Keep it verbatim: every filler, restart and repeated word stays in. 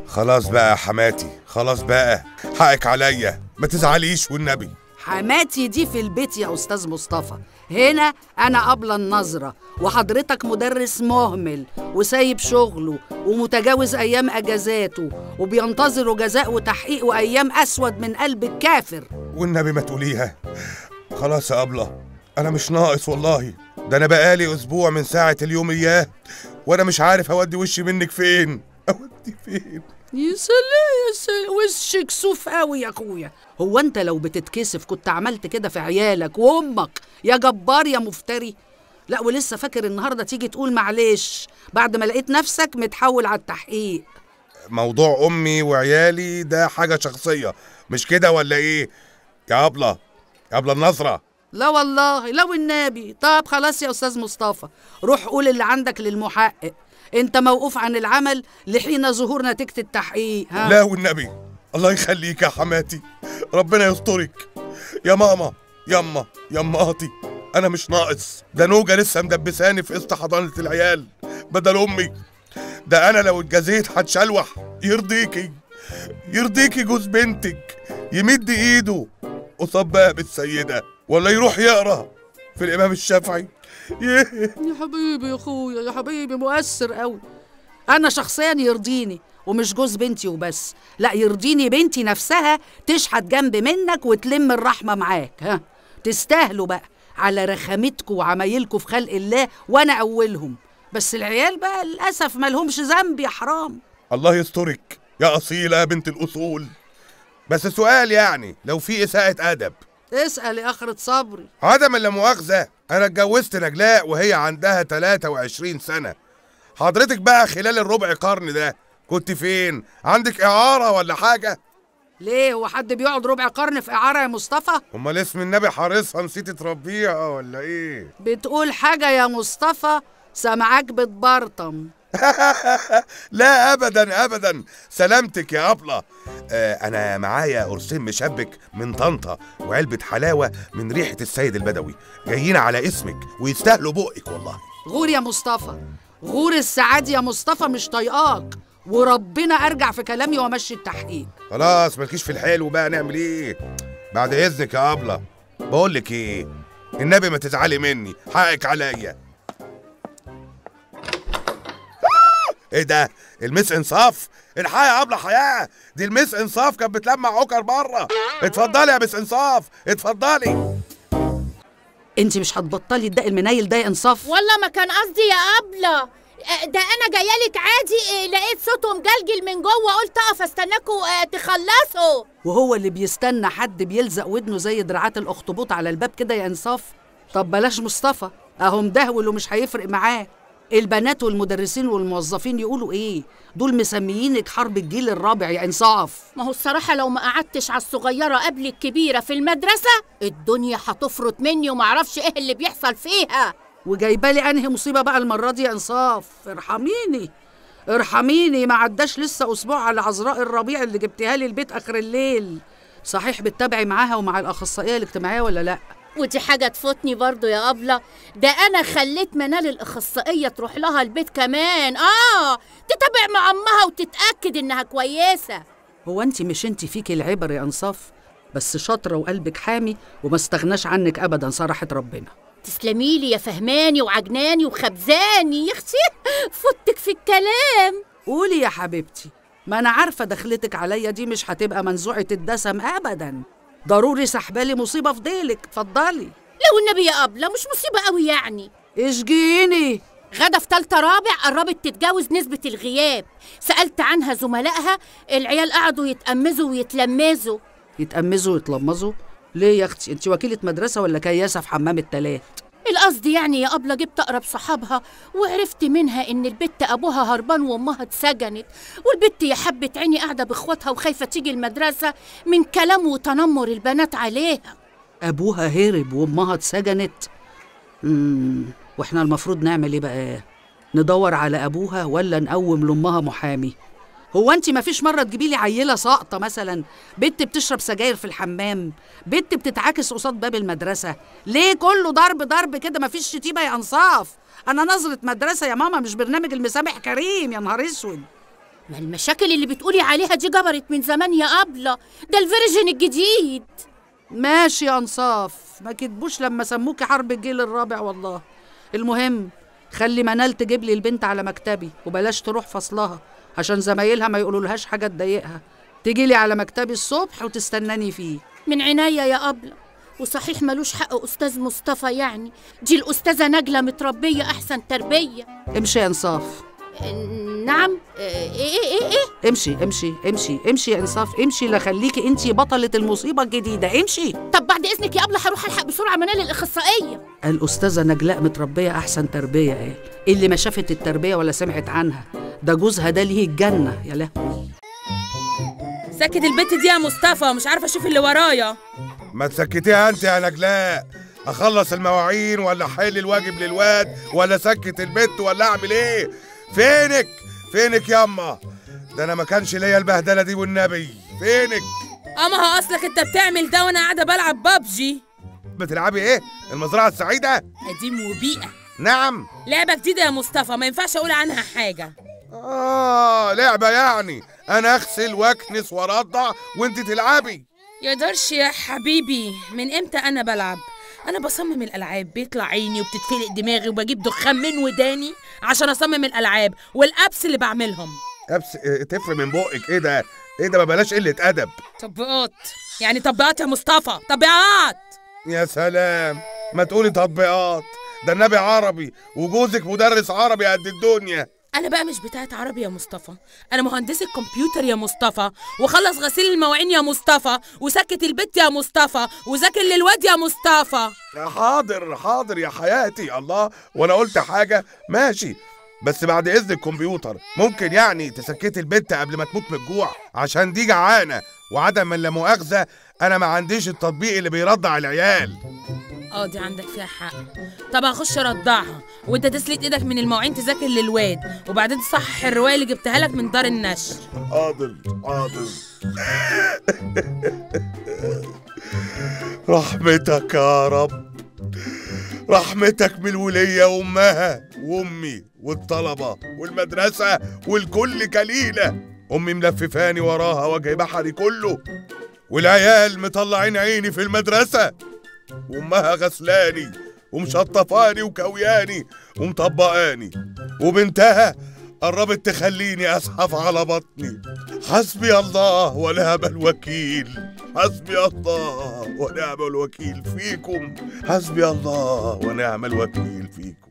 خلاص بقى يا حماتي، خلاص بقى، حقك عليا، ما تزعليش والنبي. حماتي دي في البيت يا أستاذ مصطفى، هنا أنا قابلة النظرة، وحضرتك مدرس مهمل وسايب شغله ومتجاوز أيام أجازاته وبينتظروا جزاء وتحقيق وأيام أسود من قلب الكافر. والنبي ما تقوليها. خلاص يا أبلة، أنا مش ناقص والله، ده أنا بقالي أسبوع من ساعة اليوم إياه وأنا مش عارف أودي وشي منك فين. أودي فين؟ يا سلام يا سلام، وشك سوف قوي يا اخويا. هو انت لو بتتكسف كنت عملت كده في عيالك وامك يا جبار يا مفتري؟ لا ولسه فاكر النهارده تيجي تقول معلش بعد ما لقيت نفسك متحول على التحقيق. موضوع امي وعيالي ده حاجه شخصيه، مش كده ولا ايه يا ابله؟ يا ابله النظره. لا والله لا والنبي. طب خلاص يا استاذ مصطفى، روح قول اللي عندك للمحقق، انت موقوف عن العمل لحين ظهور نتيجة التحقيق. ها؟ لا والنبي، الله يخليك يا حماتي، ربنا يسترك. يا ماما، يما، يماتي، انا مش ناقص، ده نوجة لسه مدبساني في قسط حضانة العيال بدل امي. ده انا لو اتجازيت هتشلوح. يرضيكي يرضيكي جوز بنتك يمد ايده قصاد باب السيدة ولا يروح يقرا في الامام الشافعي؟ يا حبيبي يا اخويا يا حبيبي، مؤثر قوي. انا شخصيا يرضيني، ومش جوز بنتي وبس، لا يرضيني بنتي نفسها تشحت جنب منك وتلم الرحمه معاك. ها تستاهلوا بقى على رخامتكوا وعمايلكوا في خلق الله، وانا اولهم. بس العيال بقى للاسف مالهمش ذنب يا حرام. الله يسترك يا اصيله يا بنت الاصول. بس سؤال يعني، لو في اساءة ادب اسال يا اخرة صبري. عدم لا مؤاخذه، انا اتجوزت نجلاء وهي عندها تلاتة وعشرين سنة. حضرتك بقى خلال الربع قرن ده كنت فين؟ عندك اعاره ولا حاجه؟ ليه هو حد بيقعد ربع قرن في اعاره يا مصطفى؟ امال اسم النبي حارسها نسيتي تربيها ولا ايه؟ بتقول حاجه يا مصطفى سامعاك بتبرطم. لا ابدا ابدا، سلامتك يا ابله. آه انا معايا قرصين مشبك من طنطا وعلبه حلاوه من ريحه السيد البدوي، جايين على اسمك ويستاهلوا بقك والله. غور يا مصطفى، غور السعاد يا مصطفى، مش طايقاك، وربنا ارجع في كلامي وامشي التحقيق. خلاص مالكيش في الحلو بقى، نعمل ايه؟ بعد اذنك يا ابله، بقول لك ايه، النبي ما تزعلي مني، حقك عليا. ايه ده؟ المس انصاف؟ الحقيقة يا ابله حياه، دي المس انصاف كانت بتلمع عكر بره. اتفضلي يا مس انصاف، اتفضلي. انت مش هتبطلي الدق المنيل ده يا انصاف؟ والله ما كان قصدي يا ابله، ده انا جايالك عادي، لقيت صوته مجلجل من جوه قلت اقف استناكوا تخلصوا. وهو اللي بيستنى حد بيلزق ودنه زي دراعات الاخطبوط على الباب كده يا انصاف؟ طب بلاش مصطفى، اهو مدهول ومش هيفرق معاه. البنات والمدرسين والموظفين يقولوا ايه؟ دول مسميينك حرب الجيل الرابع يا انصاف. ما هو الصراحه لو ما قعدتش على الصغيره قبل الكبيره في المدرسه الدنيا هتفرط مني ومعرفش ايه اللي بيحصل فيها. وجايبالي انهي مصيبه بقى المره دي يا انصاف؟ ارحميني ارحميني، ما عداش لسه اسبوع على عذراء الربيع اللي جبتيها لي البيت اخر الليل. صحيح بتتابعي معاها ومع الاخصائيه الاجتماعيه ولا لا؟ ودي حاجة تفوتني برضو يا أبلة، ده أنا خليت منال الأخصائية تروح لها البيت كمان، آه تتابع مع أمها وتتأكد إنها كويسة. هو أنت مش أنت فيكي العبر يا أنصاف، بس شاطرة وقلبك حامي وما استغناش عنك أبدا صراحة ربنا. تسلميلي يا فهماني وعجناني وخبزاني يا أختي، فوتك في الكلام. قولي يا حبيبتي، ما أنا عارفة دخلتك عليا دي مش هتبقى منزوعة الدسم أبدا، ضروري سحبالي مصيبة في ديلك. اتفضلي. لو النبي يا أبلة مش مصيبة قوي يعني. اشجيني. غدا في تالتة رابع قربت تتجاوز نسبة الغياب، سألت عنها زملائها، العيال قعدوا يتأمزوا ويتلمزوا. يتأمزوا ويتلمزوا؟ ليه يا اختي؟ انت وكيلة مدرسة ولا كياسة في حمام التلات؟ القصد يعني يا أبلة جبت أقرب صحابها وعرفت منها إن البت أبوها هربان وأمها اتسجنت، والبت يا حبة عيني قاعدة بإخواتها وخايفة تيجي المدرسة من كلام وتنمر البنات عليها. أبوها هرب وأمها اتسجنت؟ امم وإحنا المفروض نعمل إيه بقى؟ ندور على أبوها ولا نقوم لأمها محامي؟ هو انت ما فيش مره تجيبي لي عيله ساقطه مثلا، بنت بتشرب سجاير في الحمام، بنت بتتعاكس قصاد باب المدرسه؟ ليه كله ضرب ضرب كده؟ ما فيش شتيمه يا انصاف. انا نظره مدرسه يا ماما، مش برنامج المسامح كريم. يا نهار اسود. ما المشاكل اللي بتقولي عليها دي جبرت من زمان يا أبلة، ده الفيرجن الجديد. ماشي يا انصاف، ما كتبوش لما سموكي حرب الجيل الرابع والله. المهم خلي منال تجيب لي البنت على مكتبي، وبلاش تروح فصلها عشان زمايلها ما يقولولهاش حاجه تضايقها. تيجي لي على مكتبي الصبح وتستناني فيه. من عناية يا أبلة. وصحيح ملوش حق أستاذ مصطفى، يعني دي الأستاذة نجلة متربية أحسن تربية. امشي يا انصاف. نعم. ايه ايه ايه ايه امشي امشي امشي امشي يا انصاف، امشي لا خليكي انتي بطلة المصيبة الجديدة. امشي. طب بعد إذنك يا أبلة هروح ألحق بسرعة منال الأخصائية. الأستاذة نجلاء متربية أحسن تربية. قال اللي ما شافت التربية ولا سمعت عنها، ده جوزها ده ليه الجنة. يا لهوي. سكت البت دي يا مصطفى، مش عارفة أشوف اللي ورايا. ما تسكتيها انت يا نجلاء. اخلص المواعين ولا احل الواجب للواد ولا سكت البت ولا اعمل ايه؟ فينك فينك ياما؟ ده انا ما كانش ليا البهدله دي والنبي. فينك؟ اما هو اصلك انت بتعمل ده وانا قاعده بلعب بابجي. بتلعبي ايه؟ المزرعه السعيده؟ قديم وبيئه. نعم. لعبه جديده يا مصطفى، ما ينفعش اقول عنها حاجه. اه لعبه يعني انا اغسل واكنس وارضع وانت تلعبي؟ يقدرش يا حبيبي. من امتى انا بلعب؟ انا بصمم الالعاب، بيطلع عيني وبتتفلق دماغي وبجيب دخان من وداني عشان اصمم الالعاب والابس اللي بعملهم. ابس تفرق من بقك. ايه ده؟ ايه ده؟ ما بلاش قله ادب. تطبيقات يعني تطبيقات يا مصطفى، تطبيقات. يا سلام، ما تقولي تطبيقات، ده النبي عربي وجوزك مدرس عربي قد الدنيا. انا بقى مش بتاعت عربي يا مصطفى، انا مهندسة كمبيوتر يا مصطفى، وخلص غسيل المواعين يا مصطفى، وسكت البت يا مصطفى، وذاكر للواد يا مصطفى. حاضر حاضر يا حياتي. الله، وانا قلت حاجه؟ ماشي، بس بعد اذن الكمبيوتر ممكن يعني تسكتي البت قبل ما تموت من الجوع، عشان دي جعانه، وعدم لا مؤاخذه انا ما عنديش التطبيق اللي بيرضع العيال. اه دي عندك فيها حق. طب هخش ارضعها وانت تسلق ايدك من المواعين تذاكر للواد، وبعدين تصحح الروايه اللي جبتها لك من دار النشر. حاضر حاضر. رحمتك يا رب، رحمتك من الولية وامها وامي والطلبة والمدرسة والكل كليلة. امي ملففاني وراها وجه بحري كله، والعيال مطلعين عيني في المدرسة، وامها غسلاني ومشطفاني وكوياني ومطبقاني، وبنتها قربت تخليني اسحف على بطني. حسبي الله ونعم الوكيل، حسبي الله ونعم الوكيل فيكم، حسبي الله ونعم الوكيل فيكم.